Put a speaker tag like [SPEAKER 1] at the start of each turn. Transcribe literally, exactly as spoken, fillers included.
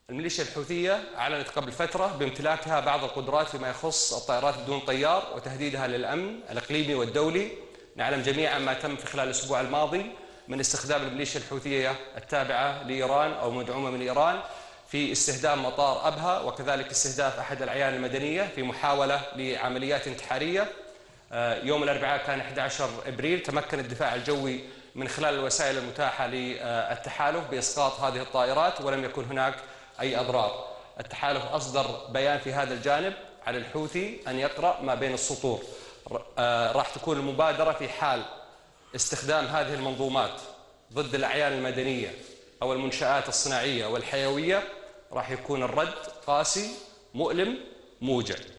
[SPEAKER 1] الميليشيا الحوثية أعلنت قبل فترة بامتلاكها بعض القدرات فيما يخص الطائرات بدون طيار وتهديدها للأمن الإقليمي والدولي. نعلم جميعا ما تم في خلال الأسبوع الماضي من استخدام الميليشيا الحوثية التابعة لإيران أو مدعومة من إيران في استهدام مطار أبها، وكذلك استهداف أحد الأعيان المدنية في محاولة لعمليات انتحارية. يوم الأربعاء كان أحد عشر إبريل تمكن الدفاع الجوي من خلال الوسائل المتاحة للتحالف بإسقاط هذه الطائرات ولم يكن هناك أي أضرار. التحالف أصدر بيان في هذا الجانب على الحوثي أن يقرأ ما بين السطور. راح تكون المبادرة في حال استخدام هذه المنظومات ضد الأعيان المدنية أو المنشآت الصناعية والحيوية، راح يكون الرد قاسي مؤلم موجع.